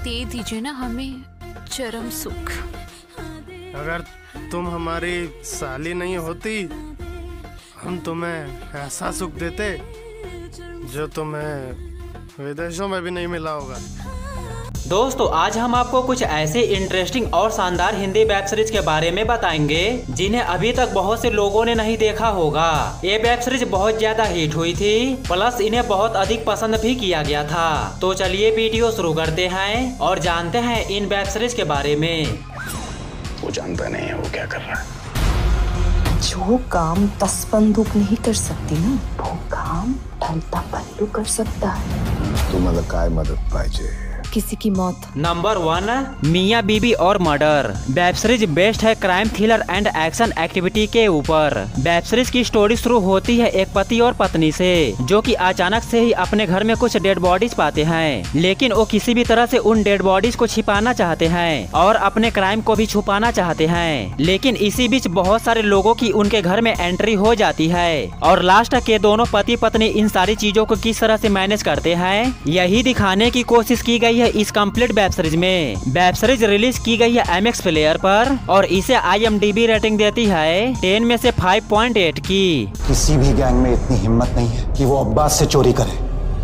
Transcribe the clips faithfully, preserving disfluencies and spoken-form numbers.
दे दीजिए ना हमें चरम सुख। अगर तुम हमारी साली नहीं होती, हम तुम्हें ऐसा सुख देते जो तुम्हें विदेशों में भी नहीं मिला होगा। दोस्तों आज हम आपको कुछ ऐसे इंटरेस्टिंग और शानदार हिंदी वेब सीरीज के बारे में बताएंगे जिन्हें अभी तक बहुत से लोगों ने नहीं देखा होगा। ये वेब सीरीज बहुत ज्यादा हिट हुई थी, प्लस इन्हें बहुत अधिक पसंद भी किया गया था। तो चलिए वीडियो शुरू करते हैं और जानते हैं इन वेब सीरीज के बारे में। वो जानता नहीं है वो क्या कर रहा है। जो काम दस बंदूक नहीं कर सकती ना, वो काम ढलता पल्लू कर सकता है। तुम्हाला काय मदत पाहिजे? किसी की मौत। Number one, Miyan Biwi aur murder. Web series based है crime thriller and action activity के ऊपर। वेब सीरीज की स्टोरी शुरू होती है एक पति और पत्नी से, जो कि अचानक से ही अपने घर में कुछ डेड बॉडीज पाते हैं, लेकिन वो किसी भी तरह से उन डेड बॉडीज को छिपाना चाहते हैं और अपने क्राइम को भी छुपाना चाहते हैं। लेकिन इसी बीच बहुत सारे लोगों की उनके घर में एंट्री हो जाती है और लास्ट के दोनों पति पत्नी इन सारी चीजों को किस तरह से मैनेज करते हैं, यही दिखाने की कोशिश की गई है इस कंप्लीट वेब सीरीज में। वेब सीरीज रिलीज की गई है एम एक्स प्लेयर पर और इसे I M D B rating देती है टेन में से फाइव पॉइंट एट की। किसी भी गैंग में इतनी हिम्मत नहीं है कि वो अब्बास से चोरी करे।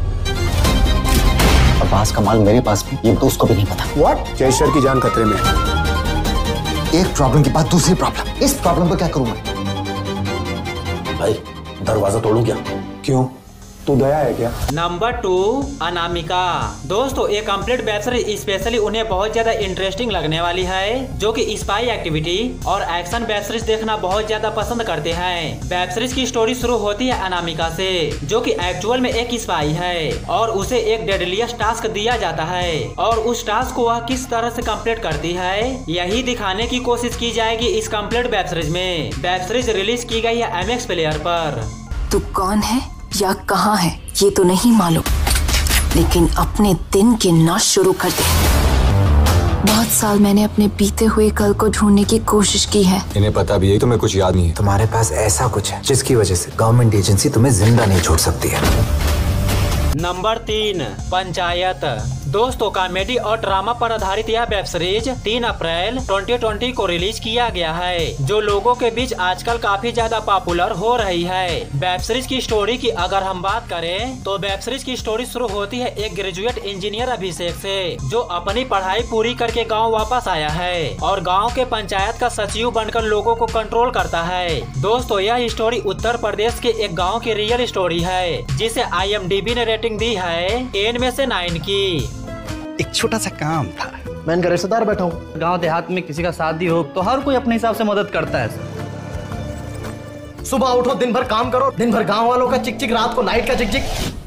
अब्बास का माल मेरे पास भी, ये दोस्त को भी नहीं पता। व्हाट? कैशियर की जान खतरे में। एक प्रॉब्लम के बाद दूसरी प्रॉब्लम। इस प्रॉब्लम को क्या करूं मैं? भाई दरवाजा तोड़ूं क्या? क्यों? तू दया है क्या? Number two, Anamika. दोस्तों ये कंप्लीट वेब सीरीज स्पेशली उन्हें बहुत ज्यादा इंटरेस्टिंग लगने वाली है, जो कि स्पाई एक्टिविटी और एक्शन वेब सीरीज देखना बहुत ज्यादा पसंद करते हैं। वेब सीरीज की स्टोरी शुरू होती है अनामिका से, जो कि एक्चुअल में एक स्पाई है और उसे एक डेडलिएस्ट टास्क दिया जाता है और उस टास्क को वह किस तरह से कंप्लीट करती है, यही दिखाने की कोशिश की जाएगी इस कंप्लीट वेब सीरीज में। वेब सीरीज रिलीज की गई है एम एक्स प्लेयर पर। तू कौन है या कहाँ है ये तो नहीं मालूम, लेकिन अपने दिन गिनना शुरू कर दे। बहुत साल मैंने अपने बीते हुए कल को ढूंढने की कोशिश की है। इन्हें पता भी है तुम्हें कुछ याद नहीं है। तुम्हारे पास ऐसा कुछ है जिसकी वजह से गवर्नमेंट एजेंसी तुम्हें जिंदा नहीं छोड़ सकती है। नंबर तीन, पंचायत। दोस्तों कॉमेडी और ड्रामा पर आधारित यह वेब सीरीज तीन अप्रैल दो हज़ार बीस को रिलीज किया गया है, जो लोगों के बीच आजकल काफी ज्यादा पॉपुलर हो रही है। वेब सीरीज की स्टोरी की अगर हम बात करें तो वेब सीरीज की स्टोरी शुरू होती है एक ग्रेजुएट इंजीनियर अभिषेक से, जो अपनी पढ़ाई पूरी करके गाँव वापस आया है और गाँव के पंचायत का सचिव बनकर लोगों को कंट्रोल करता है। दोस्तों यह स्टोरी उत्तर प्रदेश के एक गाँव की रियल स्टोरी है, जिसे आई एम डी बी ने रेटिंग दी है टेन में से नाइन की। एक छोटा सा काम था। मैं इनका रिश्तेदार बैठा हूँ। गांव देहात में किसी का शादी हो तो हर कोई अपने हिसाब से मदद करता है। सुबह उठो, दिन भर काम करो, दिन भर गांव वालों का चिक चिक, रात को नाइट का चिक चिक।